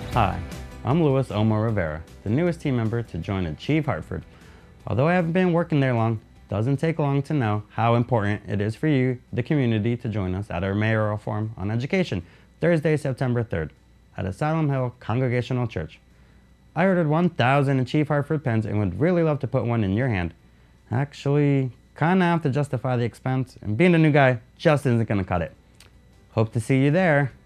Hi, I'm Luis Omar Rivera, the newest team member to join Achieve Hartford. Although I haven't been working there long, it doesn't take long to know how important it is for you, the community, to join us at our Mayoral Forum on Education, Thursday, September 3rd, at Asylum Hill Congregational Church. I ordered 1,000 Achieve Hartford pens and would really love to put one in your hand. Actually, kinda have to justify the expense, and being a new guy just isn't gonna cut it. Hope to see you there.